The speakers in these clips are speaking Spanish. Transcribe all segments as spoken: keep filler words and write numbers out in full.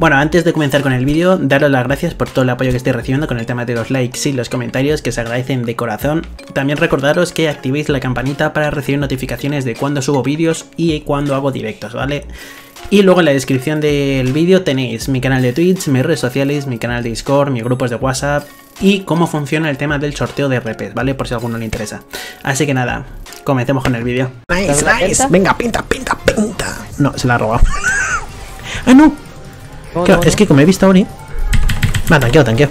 Bueno, antes de comenzar con el vídeo, daros las gracias por todo el apoyo que estoy recibiendo con el tema de los likes y los comentarios, que se agradecen de corazón. También recordaros que activéis la campanita para recibir notificaciones de cuando subo vídeos y cuando hago directos, ¿vale? Y luego en la descripción del vídeo tenéis mi canal de Twitch, mis redes sociales, mi canal de Discord, mis grupos de WhatsApp y cómo funciona el tema del sorteo de R Ps, ¿vale? Por si a alguno le interesa. Así que nada, comencemos con el vídeo. Nice, nice. Venga, pinta, pinta, pinta. No, se la ha robado. ¡Ah, no! No, Claro, no, es no. que como he visto a Ori... Va, tanqueo, tanqueo.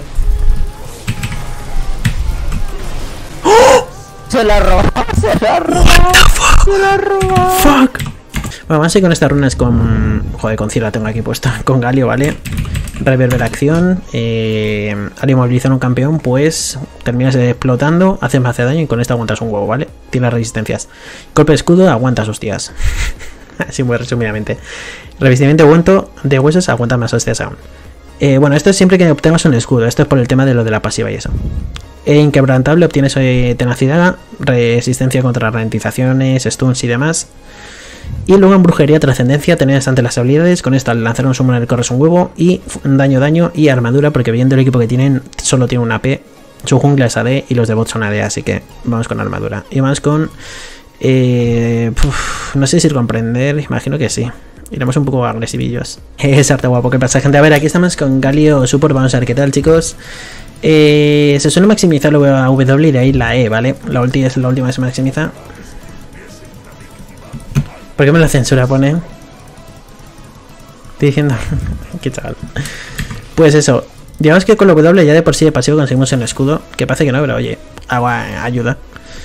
Se la robó, se la robó. Se la robó. Fuck. Bueno, vamos a ir con estas runas con... Joder, con Cira la tengo aquí puesta. Con Galio, ¿vale? Reverberación. Eh... Al inmovilizar un campeón, pues... Terminas explotando, haces más daño y con esto aguantas un huevo, ¿vale? Tienes resistencias. Golpe de escudo, aguantas hostias. Así muy resumidamente. Revestimiento de huento de huesos, aguanta más hostias aún. Eh, bueno, esto es siempre que obtengas un escudo. Esto es por el tema de lo de la pasiva y eso. E inquebrantable, obtienes eh, tenacidad, resistencia contra ralentizaciones, stuns y demás. Y luego en brujería, trascendencia, tenés ante las habilidades. Con esta, al lanzar un summoner corres un huevo. Y daño, daño y armadura, porque viendo el equipo que tienen, solo tiene una A P. Su jungla es A D y los de bot son A D, así que vamos con armadura. Y vamos con... Eh, uf, no sé si comprender, imagino que sí. Iremos un poco agresivillos. Es arte guapo. ¿Qué pasa, gente? A ver, aquí estamos con Galio Support. Vamos a ver qué tal, chicos. Eh, se suele maximizar la W y de ahí la E, ¿vale? La ulti es la última que se maximiza. ¿Por qué me la censura pone? Estoy diciendo... Qué chaval. Pues eso. Digamos que con la W ya de por sí de pasivo conseguimos el escudo. Que parece que no, pero oye, agua ayuda.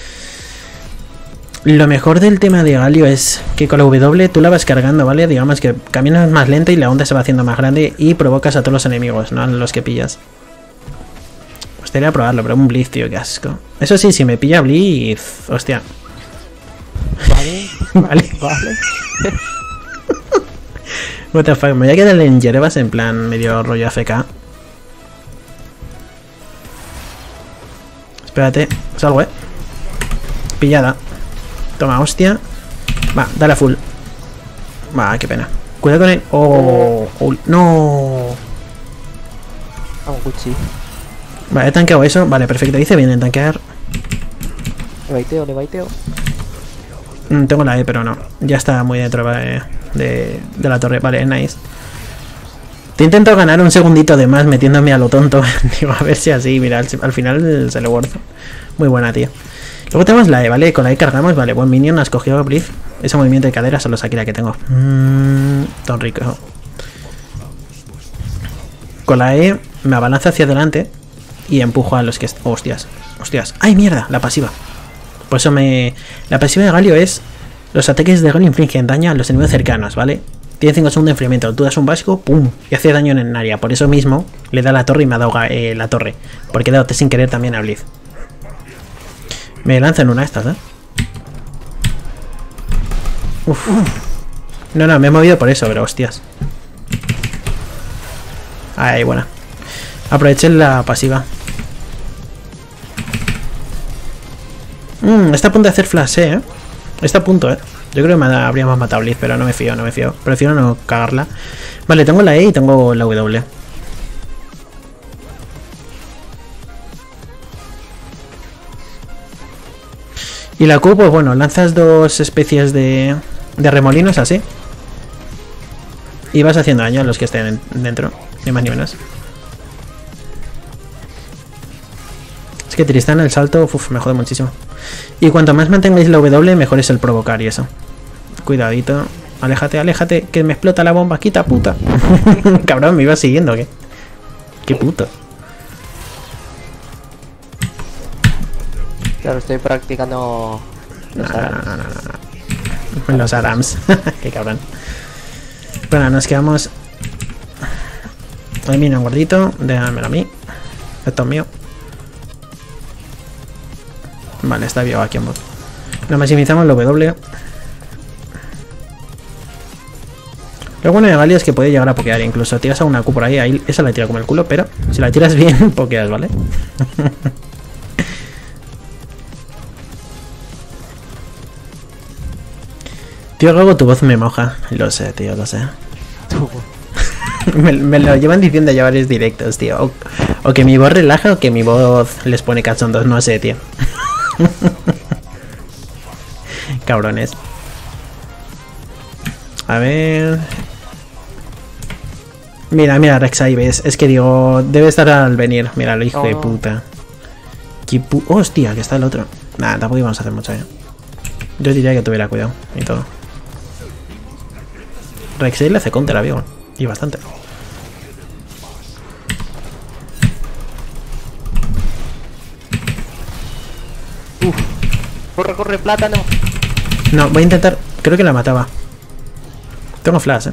Lo mejor del tema de Galio es que con la W tú la vas cargando, ¿vale? Digamos que caminas más lento y la onda se va haciendo más grande y provocas a todos los enemigos, no a los que pillas. Me gustaría probarlo, pero un Blitz, tío, qué asco. Eso sí, si me pilla Blitz, hostia. Vale, Vale. vale. What the fuck, me voy a quedar en Yerebas en plan medio rollo A F K. Espérate, salgo, eh. Pillada. Toma, hostia. Va, dale a full. Va, qué pena. Cuidado con él. Oh, oh, no. Vamos, Gucci. Vale, he tanqueado eso. Vale, perfecto. Dice bien en tanquear. Le baiteo, le baiteo. Mm, tengo la E, pero no. Ya está muy dentro de, de, de la torre. Vale, nice. Te intento ganar un segundito de más metiéndome a lo tonto. Digo, a ver si así, mira, al, al final se lo worth. Muy buena, tío. Luego tenemos la E, ¿vale? Con la E cargamos, vale, buen minion, has cogido Blitz. Ese movimiento de cadera solo Shakira que tengo. Mmm, tan rico. Con la E me abalanza hacia adelante y empujo a los que... Hostias, hostias. ¡Ay, mierda! La pasiva. Por eso me... La pasiva de Galio es... Los ataques de Galio infligen daño a los enemigos cercanos, ¿vale? Tiene cinco segundos de enfriamiento. Tú das un básico, ¡pum! Y hace daño en el área. Por eso mismo le da la torre y me ha dado eh, la torre. Porque he dado sin querer también a Blitz. Me lanzan una de estas, ¿eh? Uf. No, no, me he movido por eso, pero hostias. Ahí, buena. Aproveché la pasiva. Mmm, está a punto de hacer flash, ¿eh? Está a punto, ¿eh? Yo creo que me habríamos matado a Blitz, pero no me fío, no me fío. Prefiero no cagarla. Vale, tengo la E y tengo la W. Y la Q, pues bueno, lanzas dos especies de, de remolinos así. Y vas haciendo daño a los que estén dentro, ni más ni menos. Es que Tristán el salto, uf, me jode muchísimo. Y cuanto más mantengáis la W, mejor es el provocar y eso. Cuidadito. Aléjate, aléjate, que me explota la bomba, quita puta. Cabrón, me iba siguiendo, ¿qué? Qué puto. Claro, estoy practicando los No, no, arams. no, no, no. Los arams. Qué cabrón. Bueno, nos quedamos. Ahí viene un gordito. Déjamelo a mí. Esto es mío. Vale, está vivo aquí en bot. Lo maximizamos la W. Lo bueno de Galio es que puede llegar a pokear. Incluso tiras a una Q por ahí, ahí. Esa la tira como el culo, pero si la tiras bien, pokeas, ¿vale? Tío, luego tu voz me moja. Lo sé, tío, lo sé. me, me lo llevan diciendo ya varios directos, tío. O, o que mi voz relaja o que mi voz les pone cachondos, no sé, tío. Cabrones. A ver... Mira, mira, Rex, ahí ves. Es que digo, debe estar al venir. Mira, lo hijo oh. de puta. ¿Qué pu Hostia, que está el otro. Nada, tampoco íbamos a hacer mucho, ¿eh? Yo diría que tuviera cuidado y todo. Rex le hace counter a Viego. Y bastante. Uf. Corre, corre, plátano. No, voy a intentar. Creo que la mataba. Tengo flash, eh.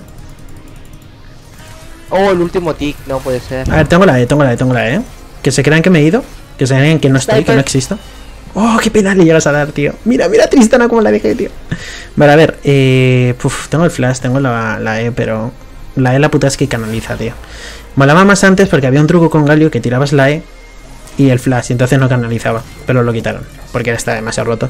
Oh, el último tick, no puede ser. A ver, tengo la E, tengo la E, tengo la E. Que se crean que me he ido. Que se crean que no estoy, que no existo. Oh, qué pena le llegas a dar, tío. Mira, mira a Tristana como la dejé, tío. Vale, a ver. Eh, uf, tengo el flash, tengo la, la E, pero... La E la puta es que canaliza, tío. Molaba más antes porque había un truco con Galio que tirabas la E y el flash, y entonces no canalizaba. Pero lo quitaron, porque está demasiado roto.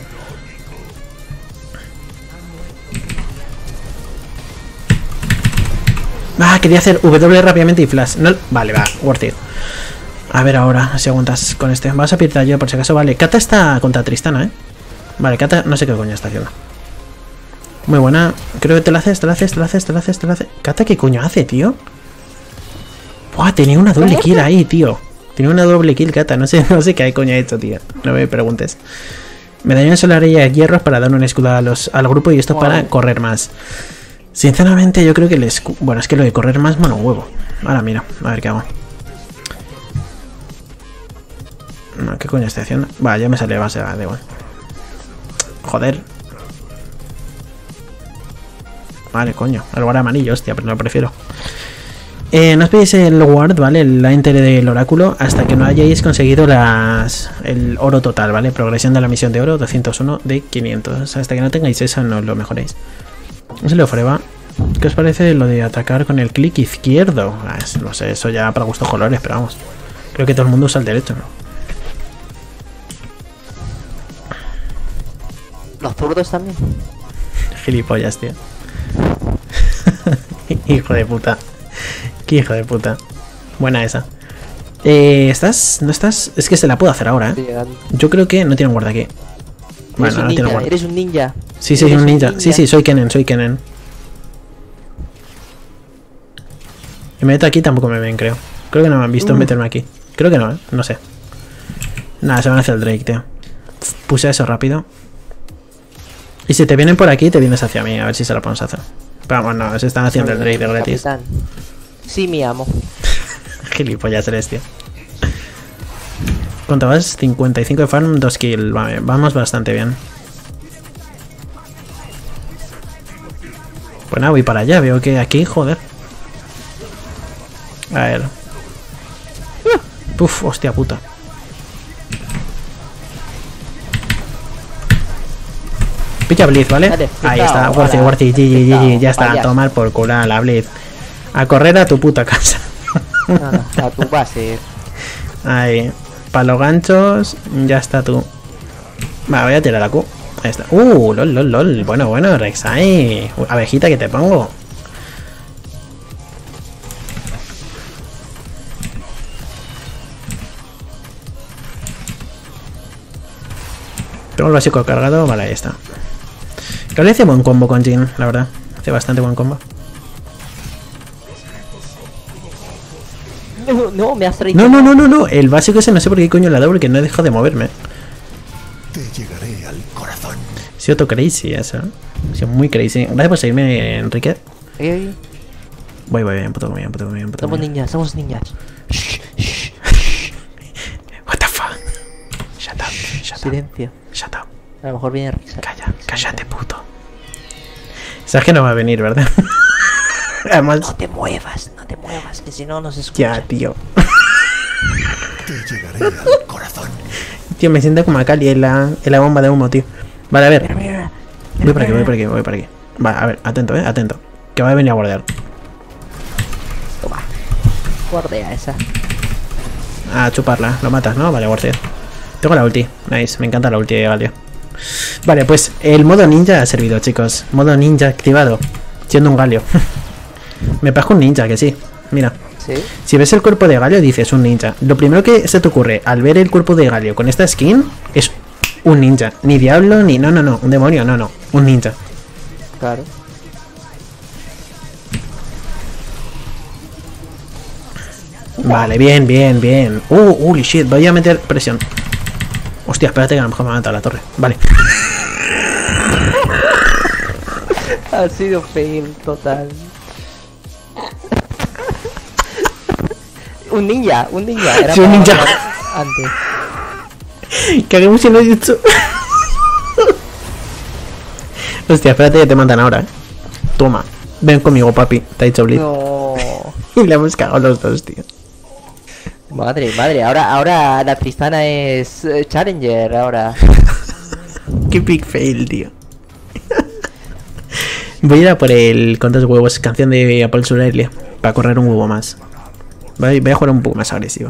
Ah, quería hacer W rápidamente y flash. No, vale, va, worth it. A ver ahora, si aguantas con este. Vas a pintar yo por si acaso. Vale, Kata está contra Tristana, ¿eh? Vale, Kata, no sé qué coño está haciendo. Muy buena. Creo que te la haces, te la haces, te la haces, te la haces, te la haces. Kata, ¿qué coño hace, tío? Buah, tenía una doble kill ahí, tío. Tenía una doble kill, Kata. No sé, no sé qué coño ha hecho, tío. No me preguntes. Medallón solar y hierros para dar un escudo a los, al grupo y esto wow. para correr más. Sinceramente, yo creo que el escudo... Bueno, es que lo de correr más, mano, un huevo. Ahora mira, a ver qué hago. No, ¿qué coño estoy haciendo? Vale, ya me sale base, da igual. Joder. Vale, coño. El guard amarillo, hostia, pero no lo prefiero. Eh, no os pedís el ward, ¿vale? La enter del oráculo hasta que no hayáis conseguido las el oro total, ¿vale? Progresión de la misión de oro, doscientos uno de quinientos. Hasta que no tengáis eso, no lo mejoréis. No se le ofreba. ¿Qué os parece lo de atacar con el clic izquierdo? Ah, es, no sé, eso ya para gustos colores, pero vamos. Creo que todo el mundo usa el derecho, ¿no? Los zurdos también. Gilipollas, tío. Hijo de puta. Qué hijo de puta. Buena esa. Eh, ¿Estás? ¿No estás? Es que se la puedo hacer ahora, ¿eh? Yo creo que no tiene un guarda aquí. Bueno, no tiene guarda. Eres un ninja. Sí, sí, soy un ninja. ninja. Sí, sí, soy Kennen, soy Kennen. Y me meto aquí tampoco me ven, creo. Creo que no me han visto uh. meterme aquí. Creo que no, ¿eh? No sé. Nada, se van a hacer el Drake, tío. Puse eso rápido. Y si te vienen por aquí, te vienes hacia mí. A ver si se lo podemos hacer. Pero bueno, no, se están haciendo el Drake de gratis. Sí, mi amo. Gilipollas eres, tío. ¿Cuánto vas? cincuenta y cinco de farm, dos kills. Vale, vamos bastante bien. Pues nada, voy para allá. Veo que aquí, joder. A ver. Uf, hostia puta. Picha Blitz, ¿vale? Dale, ahí está, Worthy, Worthy, G G, G G, ya está, a tomar por culo a la Blitz. A correr a tu puta casa. No, a tu base. Ahí, para los ganchos, ya está tú. Va, voy a tirar la Q. Ahí está. Uh, lol, lol, lol. Bueno, bueno, Rex, ahí. Abejita que te pongo. Tengo el básico cargado, vale, ahí está. Creo que hace buen combo con Jhin, la verdad. Hace bastante buen combo. No, no, me has traído. No, no, no, no, no. El básico ese no sé por qué coño la doble que no he dejado de moverme. Te llegaré al corazón. Ha sido todo crazy eso. Ha sido muy crazy. Gracias por seguirme, Enrique. Ey, ey. Voy, voy bien, puto bien, puto bien, puto Somos bien. niñas, somos niñas. Shh, shh. What the fuck. Shut up, shut Silencio. up. Shut up. A lo mejor viene risa. Calla, cállate, puto. Sabes que no va a venir, ¿verdad? Además... No te muevas, no te muevas, que si no nos escucha. Ya, tío. Te llegaré al corazón. Tío, me siento como a Cali en la, en la bomba de humo, tío. Vale, a ver. Mira, mira, mira, voy por aquí, voy por aquí, voy por aquí. Vale, a ver, atento, eh, atento. Que va a venir a guardar. Toma. Guardea esa. A chuparla, lo matas, ¿no? Vale, guardea. Tengo la ulti, nice, me encanta la ulti de Galio. Vale, pues el modo ninja ha servido, chicos. Modo ninja activado. Siendo un Galio. Me pasó un ninja, que sí. Mira. Sí. Si ves el cuerpo de Galio dices un ninja. Lo primero que se te ocurre al ver el cuerpo de Galio con esta skin es un ninja. Ni diablo, ni... No, no, no. Un demonio, no, no. Un ninja. Claro. Vale, bien, bien, bien. Uh, holy shit. Voy a meter presión. Hostia, espérate que a lo mejor me ha matado la torre. Vale. Ha sido fail total. Un ninja, un ninja. Era Sí, un para ninja. matar antes. Caguemos si lo he dicho. Hostia, espérate que te matan ahora, eh. Toma. Ven conmigo, papi. Te ha dicho Blitz. No. Y le hemos cagado los dos, tío. Madre, madre. Ahora, ahora la Tristana es eh, Challenger. Ahora. Qué big fail, tío. Voy a ir a por el ¿cuántos huevos? Canción de Apple Surelia. Para correr un huevo más. Voy voy a jugar un poco más agresivo.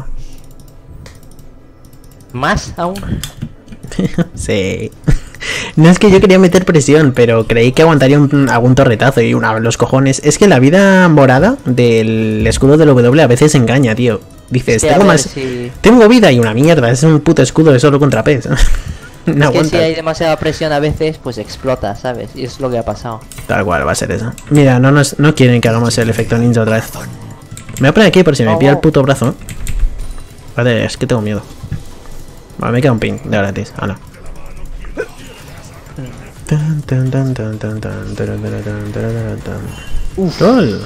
Más aún. Sí. No es que yo quería meter presión, pero creí que aguantaría un, algún torretazo y una los cojones. Es que la vida morada del escudo del W a veces engaña, tío. Dices, Sí, a tengo ver más. si- Tengo vida y una mierda. Es un puto escudo de solo contra P. No Es que aguanta. si hay demasiada presión a veces, pues explota, ¿sabes? Y es lo que ha pasado. Tal cual va a ser eso. Mira, no nos no quieren que hagamos el efecto ninja otra vez. Me voy a poner aquí por si me Oh. pilla el puto brazo. Vale, es que tengo miedo. Vale, me queda un pin de gratis. Ah, no. Tan, tan, tan, tan, tan, tan, taran, taran, taran, taran, tan. Uf. ¡Lol!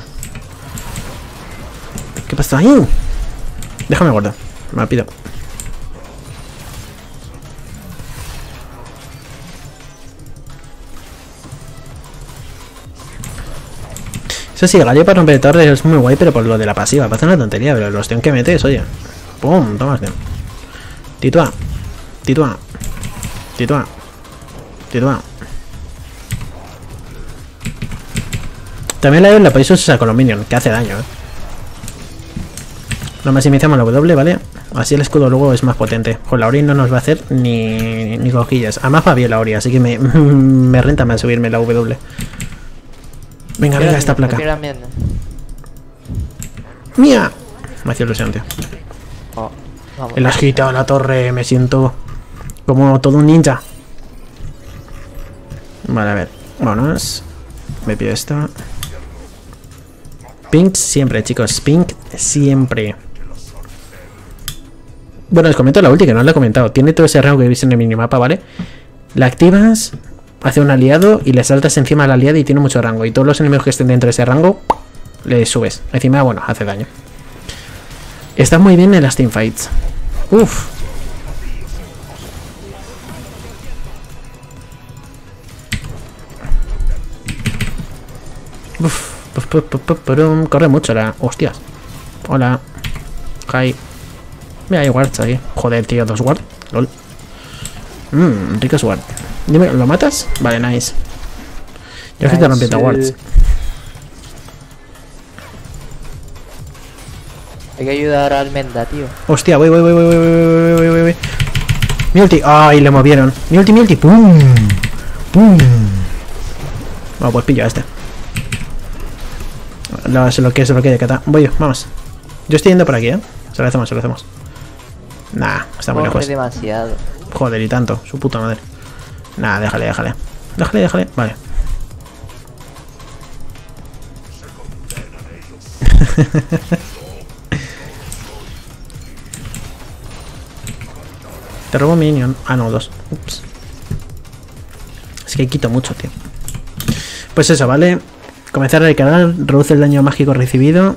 ¿Qué pasa ahí? Déjame guardar. Me pido. Eso sí, Galio para romper torres es muy guay, pero por lo de la pasiva. Parece una tontería, pero los tengo que metes, oye. ¡Pum! Toma este. Titua. Titua. Titua. Titua. También la, la podéis usar con los minions, que hace daño, eh. Lo maximizamos la W, ¿vale? Así el escudo luego es más potente. Con la Ori no nos va a hacer ni, ni cojillas. Además va bien la Ori, así que me, me renta más subirme la W. Venga, venga, esta placa. ¡Mía! Me hacía ilusión, tío. Oh, vamos. El has quitado la torre, me siento como todo un ninja. Vale, a ver. Vámonos. Me pido esto. Pink siempre, chicos. Pink siempre. Bueno, les comento la ulti, que no la he comentado. Tiene todo ese rango que veis en el minimapa, ¿vale? La activas, hace un aliado y le saltas encima al aliado y tiene mucho rango. Y todos los enemigos que estén dentro de ese rango, le subes. Encima, bueno, hace daño. Está muy bien en las teamfights. Uf. Uf. Puf, puf, puf, puf, purum. Corre mucho la... Hostias. Hola. Hi. Mira, hay wards ahí. Joder, tío, dos wards. Lol. Mmm, rico ward. Dime, ¿lo matas? Vale, nice. Yo es que te rompiendo wards. Hay que ayudar a Almenda, tío. Hostia, voy, voy, voy, voy, voy, voy, voy, voy, voy. Mi ulti. Ay, le movieron. Mi ulti, mi ulti. Pum. Pum. Bueno, pues pillo a este. No, se lo que se lo que Kata. Voy yo, vamos. Yo estoy yendo por aquí, ¿eh? Se lo hacemos, se lo hacemos. Nah, está muy Corre lejos. demasiado. Joder, y tanto, su puta madre. Nah, déjale, déjale. Déjale, déjale. Vale. Te robo minion. Ah, no, dos. Ups. Es que quito mucho, tío. Pues eso, ¿vale? Comenzar a recargar, reduce el daño mágico recibido.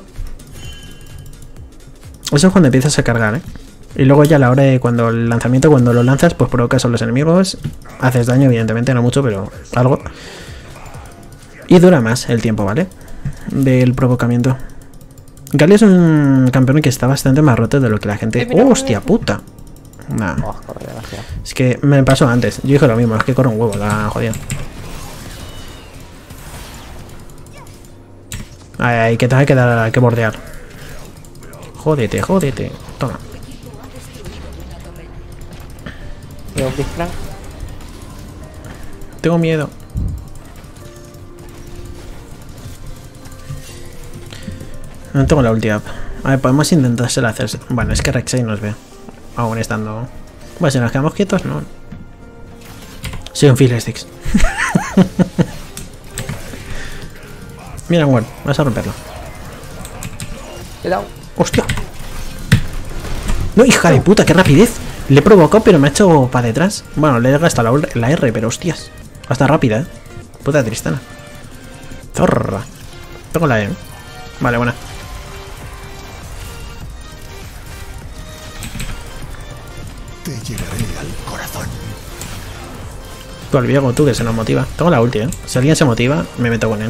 Eso es cuando empiezas a cargar, ¿eh? Y luego ya a la hora de cuando el lanzamiento, cuando lo lanzas, pues provocas a los enemigos. Haces daño, evidentemente, no mucho, pero algo. Y dura más el tiempo, ¿vale? Del provocamiento. Galio es un campeón que está bastante más roto de lo que la gente... ¡Oh, hostia puta! Nah. Oh, corre demasiado. Es que me pasó antes. Yo dije lo mismo, es que corre un huevo, la jodida. Ay, ay, que te hay que dar, hay que bordear. Jódete, jódete. Toma. ¿Veo un Blitzcrank? Tengo miedo. No tengo la ulti up. A ver, podemos intentársela hacer. Bueno, es que Rek'Sai nos ve. Aún estando. Bueno, si nos quedamos quietos, no. Soy un Fiddlesticks. Mira, Ward, vas a romperlo. Cuidado. ¡Hostia! No, hija de puta, qué rapidez. Le he provocado, pero me ha hecho para detrás. Bueno, le he gastado la, la R, pero hostias. Hasta rápida, eh. Puta Tristana. Zorra. Tengo la E. Vale, buena. Te llegaré al corazón. Tú al viejo, tú que se nos motiva. Tengo la ulti, eh. Si alguien se motiva, me meto con él.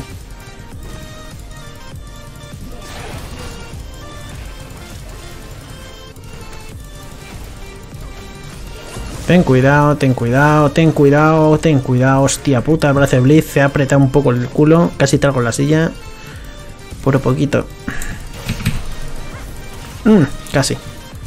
Ten cuidado, ten cuidado, ten cuidado, ten cuidado. Hostia puta, el brazo de Blitz se ha apretado un poco el culo. Casi traigo la silla. Por poquito. Mm, casi.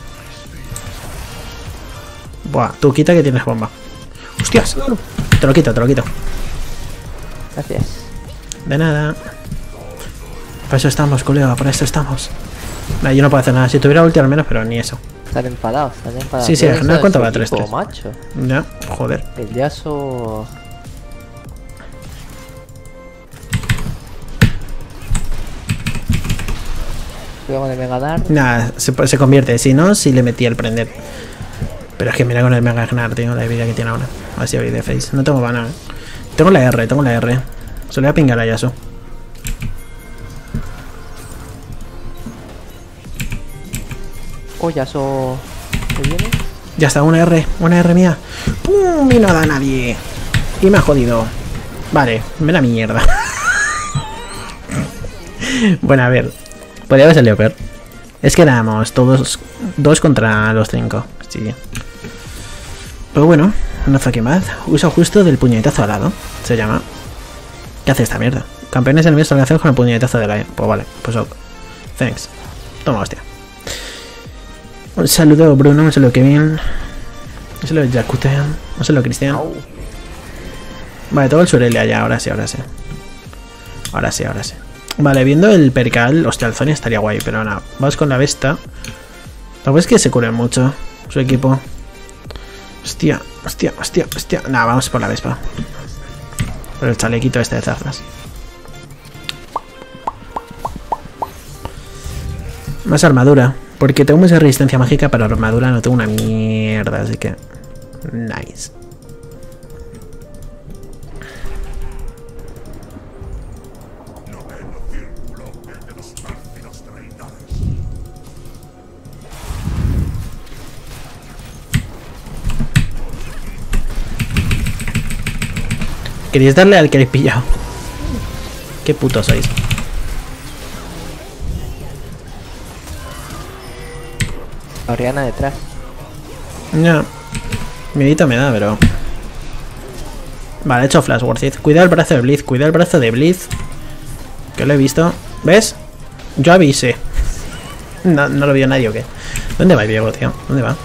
Buah, tú quita que tienes bomba. Hostias. Te lo quito, te lo quito. Gracias. De nada. Para eso estamos, colega, para eso estamos. Nah, yo no puedo hacer nada. Si tuviera ulti al menos, pero ni eso. Están enfadados, están enfadados. Sí, sí, ¿Qué no, ¿cuánto es va? su tres equipo, tres. macho? Ya, joder. El Yasuo... Cuidado con el Mega Dart. Nada, se, se convierte. Si no, si le metía el prender. Pero es que mira con el Mega Gnar, tío, la vida que tiene ahora. Así hoy de face. No tengo mana. Tengo la R, tengo la R. Se le voy a pingar a Yasuo. Oh, Yasuo... ¿Se viene? Ya está, una R, una R mía. ¡Pum! Y no da a nadie. Y me ha jodido. Vale, me la mierda. Bueno, a ver. Podría haber salido peor. Es que éramos todos dos contra los cinco. Sí. Pero bueno, no fue que más. Uso justo del puñetazo alado. Se llama. ¿Qué hace esta mierda? Campeones enemigos relacionados con el puñetazo de la E. Pues vale, pues ok. Thanks. Toma, hostia. Un saludo Bruno, un saludo Kevin. Un saludo Jakuten. Un saludo Cristian. Au. Vale, todo el Surelia ya, ahora sí, ahora sí. Ahora sí, ahora sí. Vale, viendo el percal, hostia, el Zonia estaría guay, pero nada. Vamos con la Vesta. Lo que es que se curen mucho su equipo. Hostia, hostia, hostia, hostia. Nada, vamos por la Vespa. Por el chalequito este de zafras. Más armadura. Porque tengo mucha resistencia mágica, pero armadura no tengo una mierda, así que... Nice. ¿Queréis darle al que habéis pillado? Qué putos sois. Oriana detrás. No. Miedito me da, pero... Vale, he hecho Flash Worth it. Cuida el brazo de Blitz, cuida el brazo de Blitz. Que lo he visto. ¿Ves? Yo avisé. No, no lo vio nadie o qué. ¿Dónde va el Diego, tío? ¿Dónde va?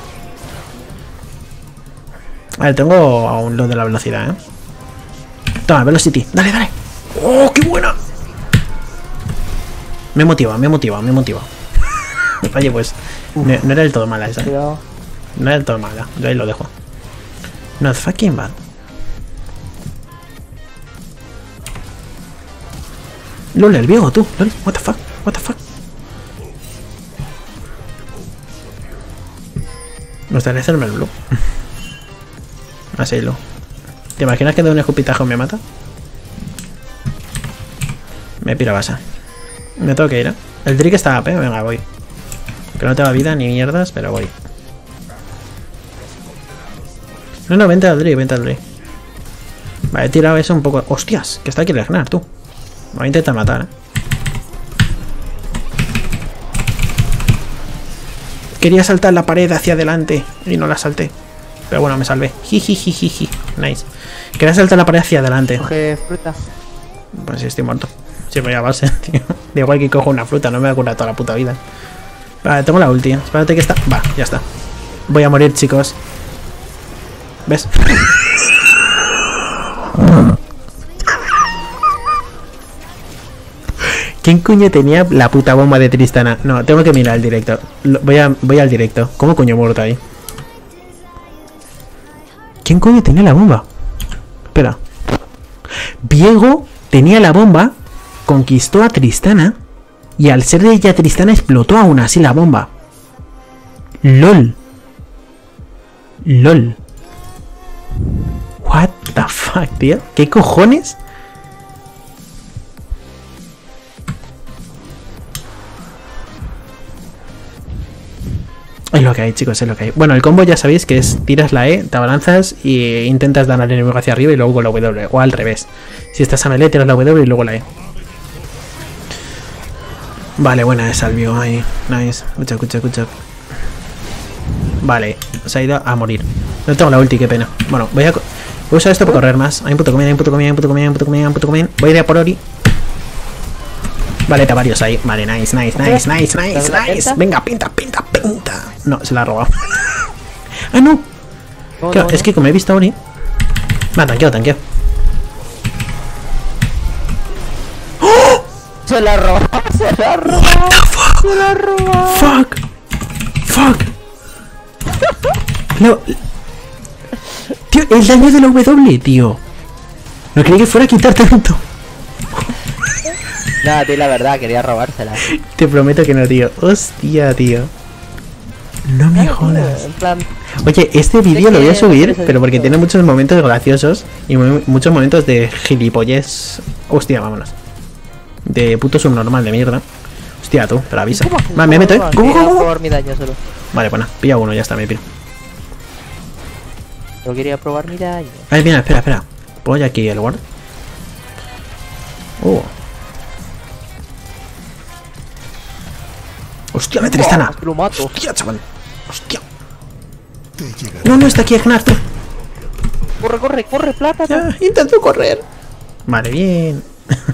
A ver, tengo aún lo de la velocidad, ¿eh? Toma, Velocity. Dale, dale. ¡Oh, qué buena! Me motiva, me motiva, me motiva. Oye, pues... No, no era del todo mala esa. Cuidado. No era del todo mala. Yo ahí lo dejo. Not fucking bad. Lol, el viejo, tú. Lol, what the fuck, what the fuck. Me gustaría hacerme el blue. Así lo. ¿Te imaginas que de un escupitajo me mata? Me piro basa. Me tengo que ir, ¿eh? El trick está A P, venga, voy. Que no tengo vida ni mierdas, pero voy. No, no, vente al Drake, vente al Drake. Vale, he tirado eso un poco. ¡Hostias! Que está aquí el Gnar, tú. Me voy a intentar matar, ¿eh? Quería saltar la pared hacia adelante y no la salté. Pero bueno, me salvé. Jijijijiji. Nice. Quería saltar la pared hacia adelante. Coge fruta. Pues sí, estoy muerto. Sí, voy a base, tío. De igual que cojo una fruta, no me voy a curar toda la puta vida. Vale, tengo la ulti. Espérate que está. Va, ya está. Voy a morir, chicos. ¿Ves? ¿Quién coño tenía la puta bomba de Tristana? No, tengo que mirar el directo. Lo- voy, a, voy al directo. ¿Cómo coño muerto ahí? ¿Quién coño tenía la bomba? Espera. Viego tenía la bomba, conquistó a Tristana y al ser de ella Tristana explotó aún así la bomba. LOL. LOL. What the fuck, tío. ¿Qué cojones? Es lo que hay, chicos, es lo que hay. Bueno, el combo ya sabéis que es tiras la E, te abalanzas e intentas dar al enemigo hacia arriba y luego con la W, o al revés. Si estás a melee, tiras la W y luego la E. Vale, buena esa el Viego ahí. Nice. Escucha, escucha, escucha. Vale, se ha ido a morir. No tengo la ulti, qué pena. Bueno, voy a, voy a usar esto para correr más. Hay un puto comida, hay un puto comida, hay un puto comida, hay un puto comida, hay un puto comida. Voy a ir a por Ori. Vale, está varios ahí. Vale, nice, nice, nice, nice, nice, nice. Venga, pinta, pinta, pinta. No, se la ha robado. Ah, no. No, Claro, no, es no. que como he visto a Ori. Va, tanqueo, tanqueo. Se la robó, se la robó. Se la robó. Fuck. Fuck. No. Tío, el daño de la W, tío. No creí que fuera a quitar tanto. Nada, tío, la verdad, quería robársela. Te prometo que no, tío. Hostia, tío. No me jodas. En plan, Oye, este vídeo lo voy a que subir, interesante. pero porque tiene muchos momentos graciosos y mu- muchos momentos de gilipollez. Hostia, vámonos. De puto subnormal de mierda. Hostia, tú, pero avisa. ¿cómo? Va, me meto, eh. No, ¿Cómo, quería cómo, cómo? probar mi daño solo. Vale, bueno, pilla uno, ya está, me piro. Yo quería probar mi daño. Ay, mira, espera, espera. ¿Puedo ya aquí el ward? Uh. Hostia, la Tristana. Oh, que lo mato. Hostia, chaval. Hostia. Te llegaré. No, no, está aquí Ignaz, tú. Corre, corre, corre, plata. Ya, intento correr. Vale, bien.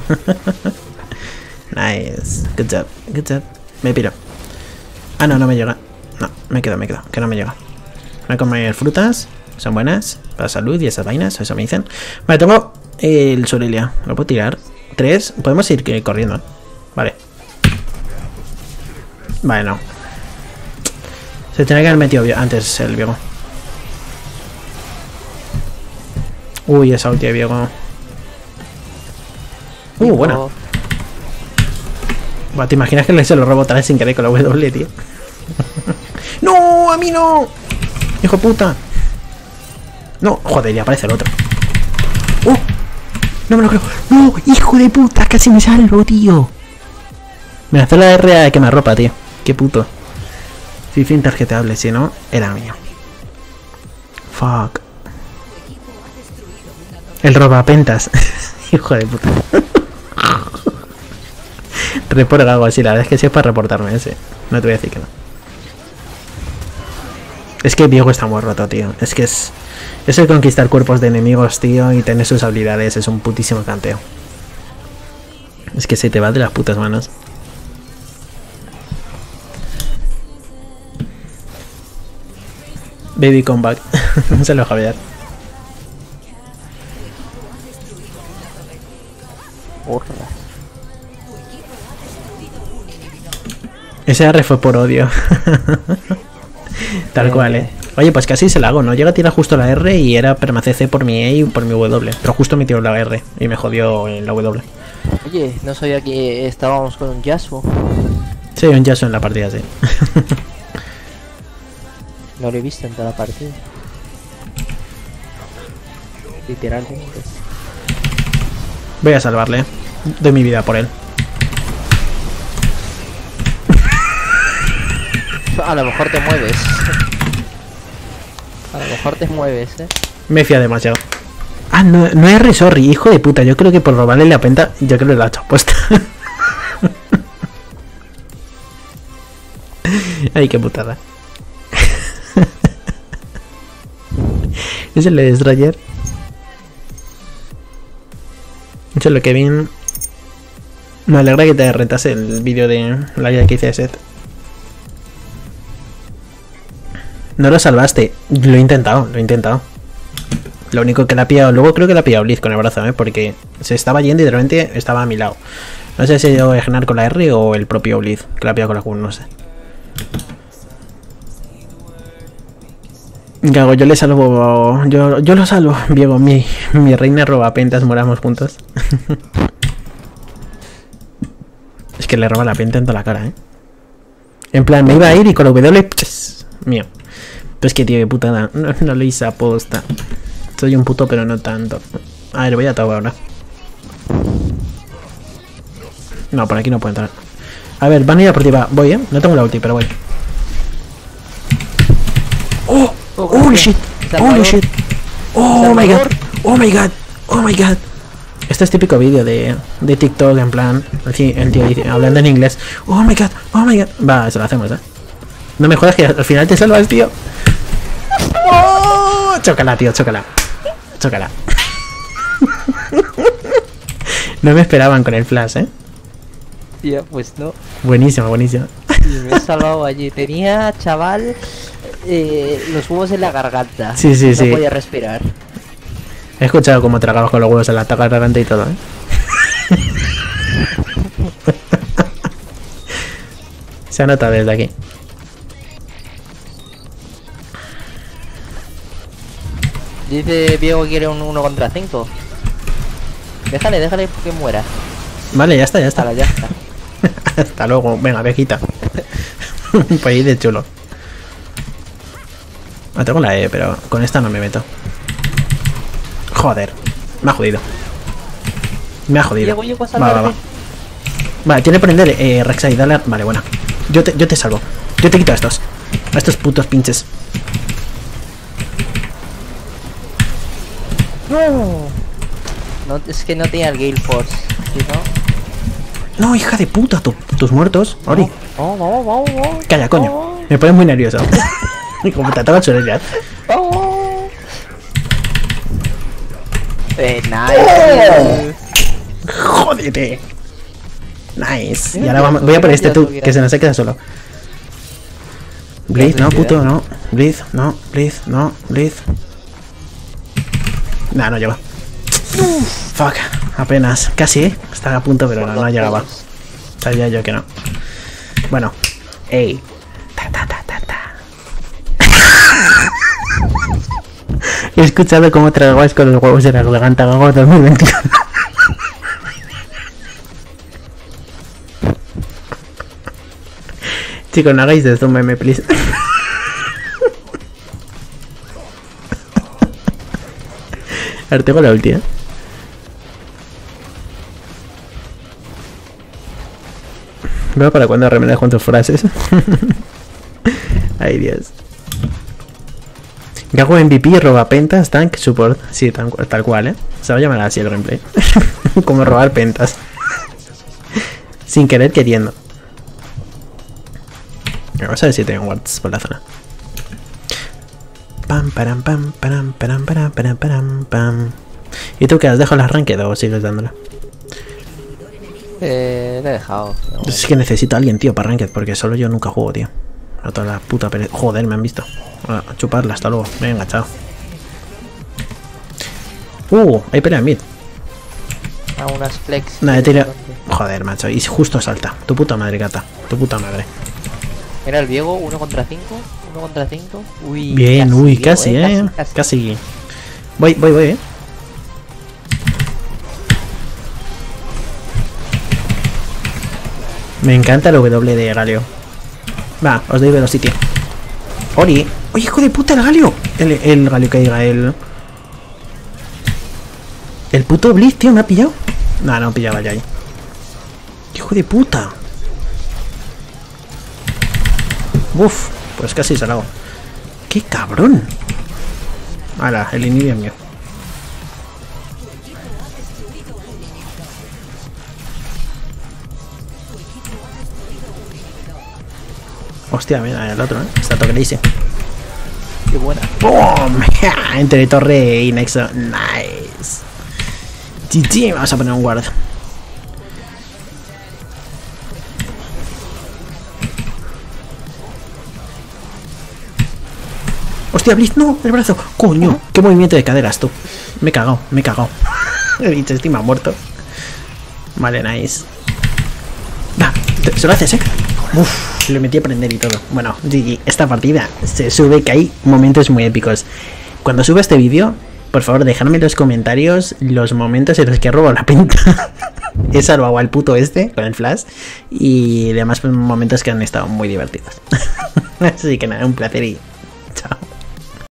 Nice. Good job, good job. Me piro. Ah, no, no me llega. No, me quedo, me quedo. Que no me llega. Voy a comer frutas. Son buenas. Para salud y esas vainas. Eso me dicen. Vale, tengo el Sorelia. Lo puedo tirar. Tres. Podemos ir eh, corriendo. ¿eh? Vale. Vale, no. Se tenía que haber metido vi- antes el Viego. Uy, esa ulti de Viego. Uh, buena. Buah, ¿te imaginas que le se lo robo otra vez sin querer con la W, tío? ¡No! ¡A mí no! ¡Hijo de puta! No, joder, ya aparece el otro. ¡Oh! No me lo creo. ¡No! ¡Hijo de puta! Casi me salvo, tío. Me hace la R de quemarropa, tío. Qué puto. Si fin tarjetable, si no, era mío. Fuck. El robapentas. Hijo de puta. Reporta algo así, la verdad es que sí es para reportarme ese. No te voy a decir que no. Es que Viego está muy roto, tío. Es que es... Eso de conquistar cuerpos de enemigos, tío, y tener sus habilidades es un putísimo canteo. Es que se te va de las putas manos. Baby comeback. Un saludo, Javier. Porra. Ese R fue por odio. Tal Eh, cual, eh. Oye, pues casi se la hago, ¿no? Llega a tirar justo la R y era perma C C por mi E y por mi W. Pero justo me tiró la R y me jodió en la W. Oye, no sabía que estábamos con un Yasuo. Sí, un Yasuo en la partida, sí. No lo he visto en toda la partida. Literalmente. Voy a salvarle. Doy mi vida por él. A lo mejor te mueves. A lo mejor te mueves, eh. Me fía demasiado. Ah, no, no es re sorry, hijo de puta. Yo creo que por robarle la penta, yo creo que la he hecho apuesta. Ay, qué putada. ¿Es el de Destroyer? Eso es lo que bien. Me alegra que te retase el vídeo de la vida que hice de Set. No lo salvaste. Lo he intentado, lo he intentado. Lo único que la ha pillado. Luego creo que la ha pillado Blitz con el brazo, ¿eh? Porque se estaba yendo y de repente estaba a mi lado. No sé si debo de generar con la R o el propio Blitz, que la pilla con la Q, no sé. ¿Qué hago? Yo le salvo... Yo, yo lo salvo, Diego. Mi, mi reina roba pentas, moramos juntos. Es que le roba la penta en toda la cara, ¿eh? En plan, me iba a ir y con la W... Pss, mío. Pues que tío, de putada. No, no lo hice aposta. Soy un puto, pero no tanto. A ver, voy a todo ahora. No, por aquí no puedo entrar. A ver, van a ir a por ti, va. Voy, ¿eh? No tengo la ulti, pero voy. ¡Oh! ¡Holy shit! ¡Holy shit! ¡Oh my god! ¡Oh my god! ¡Oh my god! Este es típico vídeo de, de TikTok, en plan... Así, el tío dice, hablando en inglés. ¡Oh my god! ¡Oh my god! Va, eso lo hacemos, ¿eh? No me jodas que al final te salvas, tío. ¡Oh! Chócala, tío, chócala. Chócala. No me esperaban con el flash, ¿eh? Tío, pues no. Buenísimo, buenísimo. Y me he salvado allí. Tenía, chaval, eh, los huevos en la garganta. Sí, sí, no sí. No podía respirar. He escuchado cómo tragabas con los huevos en la garganta y todo, ¿eh? Se anota desde aquí. Dice Diego que quiere un uno contra cinco. Déjale, déjale que muera. Vale, ya está, ya está. Ahora, ya está. Hasta luego. Venga, viejita. Pues ahí de chulo. No tengo la E, pero con esta no me meto. Joder. Me ha jodido. Me ha jodido. Diego, Diego, Va, va, va. Vale, tiene que prender eh, Rek'Sai, dale a... Vale, bueno. Yo te, yo te salvo. Yo te quito a estos. A estos putos pinches. No. No, es que no tenía el Gale Force. ¿Sí, no? No, hija de puta, tu, tus muertos. Ori. Oh, oh, oh, oh, Calla, coño. oh, Me pones muy nervioso. Como te toca chulear. oh. Eh, nice. Jódete. Nice. Y ahora vamos, voy a por este tú, que se nos queda solo. Blitz, no, puto, no. Blitz, no, Blitz, no, Blitz. Nah, no llega. Fuck, apenas. Casi, ¿eh? Estaba a punto, pero no, no llegaba. Sabía yo que no. Bueno. Ey. Ta, ta, ta, ta, ta. He escuchado cómo tragabas con los huevos de la garganta Gago dos mil veintiuno. Chicos, no hagáis esto, meme, please. A ver, tengo la ulti, ¿eh? Veo para cuando remedas con tus frases. Ay, Dios. Gago M V P, roba pentas, tank, support. Sí, tal, tal cual, ¿eh? Se va a llamar así el gameplay. Como robar pentas. Sin querer, queriendo. Vamos a ver si tengo wards por la zona. Pam, param, pam, param, param, param, param, param, pam. ¿Y tú qué has dejado las ranked o sigues dándola? Eh, le he dejado. No. Es que necesito a alguien, tío, para ranked, porque solo yo nunca juego, tío. A toda la puta pereza. Joder, me han visto. A chuparla, hasta luego. Venga, chao. Uh, hay pelea en mid. A unas flex. Nada, tira. Joder, macho. Y justo salta. Tu puta madre, gata. Tu puta madre. Mira el Diego, uno contra cinco. uno contra cinco. Uy. Bien, casi, uy, Diego, casi, eh. eh. Casi, Casi, casi. casi. Voy, voy, voy, eh. Me encanta el W de Galio. Va, os doy velocity. Ori. Oye, hijo de puta, el Galio. El, el Galio que diga, el... El puto Blitz, tío, ¿me ha pillado? No, no pillaba ya ahí. Hijo de puta. Uf, pues casi se lo hago. ¡Qué cabrón! Hala, el inhibio es mío. Hostia, mira el otro, ¿eh? Está todo crazy. Qué buena. ¡Boom! Entre torre y nexo. Nice. G G, vamos a poner un guard. Hostia, Blitz, no, el brazo. Coño, qué movimiento de caderas tú. Me he cagado, me he cagado. He dicho, estoy más muerto. Vale, nice. Se lo hace seca. Uf, le metí a prender y todo. Bueno, G G, esta partida se sube que hay momentos muy épicos. Cuando suba este vídeo, por favor, dejadme en los comentarios los momentos en los que robo la pinta. He salvado al puto este con el flash. Y además momentos que han estado muy divertidos. Así que nada, un placer y